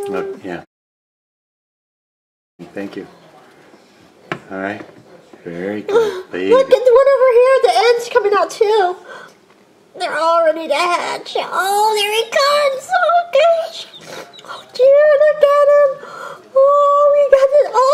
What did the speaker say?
Look, yeah. Thank you. All right. Very good, baby. Look at the one over here. The eggs coming out too. They're all ready to hatch. Oh, there he comes. Oh gosh. Oh dear, look at him. Oh, we got it. Oh,